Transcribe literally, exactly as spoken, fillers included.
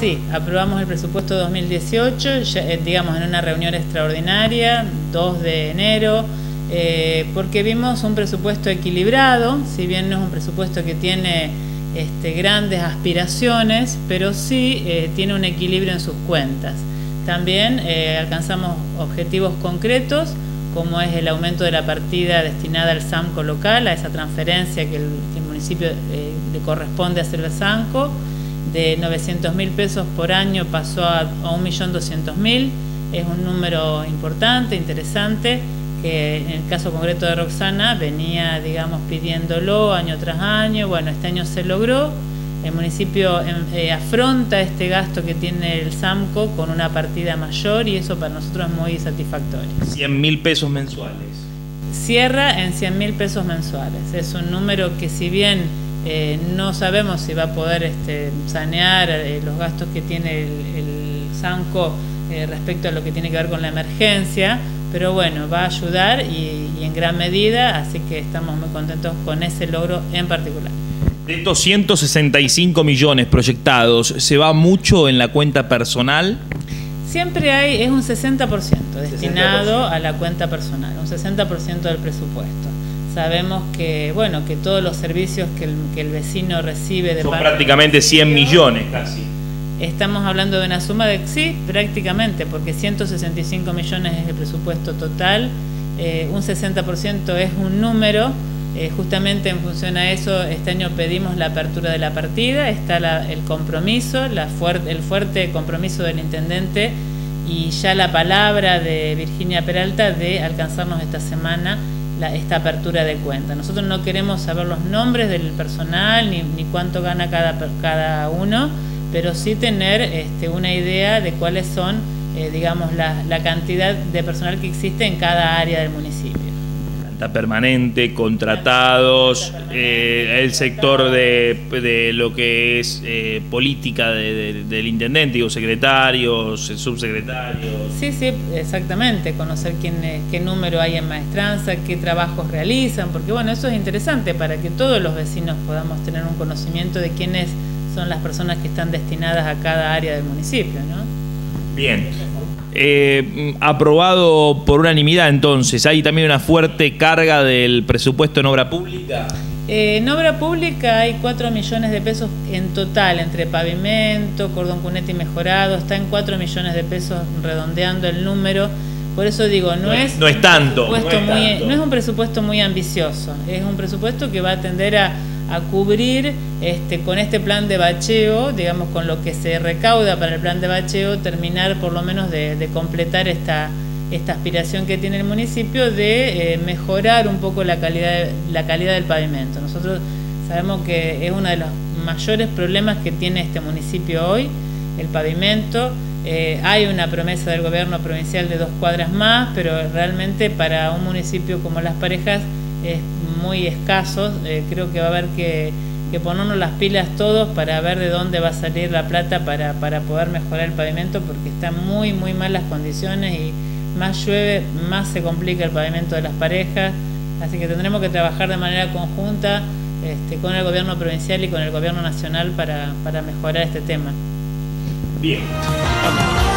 Sí, aprobamos el presupuesto dos mil dieciocho, ya, eh, digamos en una reunión extraordinaria, dos de enero, eh, porque vimos un presupuesto equilibrado, si bien no es un presupuesto que tiene este, grandes aspiraciones, pero sí eh, tiene un equilibrio en sus cuentas. También eh, alcanzamos objetivos concretos, como es el aumento de la partida destinada al SAMCO local, a esa transferencia que el, que el municipio eh, le corresponde hacer al SAMCO, de novecientos mil pesos por año pasó a, a un millón doscientos mil, es un número importante, interesante, que en el caso concreto de Roxana venía, digamos, pidiéndolo año tras año. Bueno, este año se logró, el municipio eh, afronta este gasto que tiene el SAMCO con una partida mayor y eso para nosotros es muy satisfactorio. cien mil pesos mensuales. Cierra en cien mil pesos mensuales, es un número que si bien Eh, no sabemos si va a poder este, sanear eh, los gastos que tiene el, el SAMCO eh, respecto a lo que tiene que ver con la emergencia, pero bueno, va a ayudar y, y en gran medida, así que estamos muy contentos con ese logro en particular. De estos ciento sesenta y cinco millones proyectados, ¿se va mucho en la cuenta personal? Siempre hay, es un sesenta por ciento destinado sesenta por ciento a la cuenta personal, un sesenta por ciento del presupuesto. Sabemos que, bueno, que todos los servicios que el, que el vecino recibe de Son parte prácticamente cien millones casi. Estamos hablando de una suma de, sí, prácticamente, porque ciento sesenta y cinco millones es el presupuesto total, eh, un sesenta por ciento es un número, eh, justamente en función a eso, este año pedimos la apertura de la partida, está la, el compromiso, la fuerte, el fuerte compromiso del intendente y ya la palabra de Virginia Peralta de alcanzarnos esta semana La, esta apertura de cuenta. Nosotros no queremos saber los nombres del personal ni, ni cuánto gana cada, cada uno, pero sí tener este, una idea de cuáles son, eh, digamos, la, la cantidad de personal que existe en cada área del municipio. Planta permanente, contratados, eh, el sector de, de lo que es eh, política de, de, del intendente, digo, secretarios, subsecretarios. Sí, sí, exactamente, conocer quién, qué número hay en maestranza, qué trabajos realizan, porque bueno, eso es interesante para que todos los vecinos podamos tener un conocimiento de quiénes son las personas que están destinadas a cada área del municipio, ¿no? Bien. Eh, aprobado por unanimidad, entonces, ¿hay también una fuerte carga del presupuesto en obra pública? Eh, en obra pública hay cuatro millones de pesos en total, entre pavimento, cordón cuneta y mejorado, está en cuatro millones de pesos redondeando el número. Por eso digo, no, no es, no es tanto, no es, muy, tanto. no es un presupuesto muy ambicioso, es un presupuesto que va a tender a, a cubrir este, con este plan de bacheo, digamos, con lo que se recauda para el plan de bacheo, terminar por lo menos de, de completar esta, esta aspiración que tiene el municipio de eh, mejorar un poco la calidad, la calidad del pavimento. Nosotros sabemos que es uno de los mayores problemas que tiene este municipio hoy, el pavimento. Eh, hay una promesa del gobierno provincial de dos cuadras más, pero realmente para un municipio como Las Parejas es muy escaso. Eh, creo que va a haber que, que ponernos las pilas todos para ver de dónde va a salir la plata para, para poder mejorar el pavimento, porque está muy muy mal las condiciones y más llueve, más se complica el pavimento de Las Parejas, así que tendremos que trabajar de manera conjunta este, con el gobierno provincial y con el gobierno nacional para, para mejorar este tema. Bien.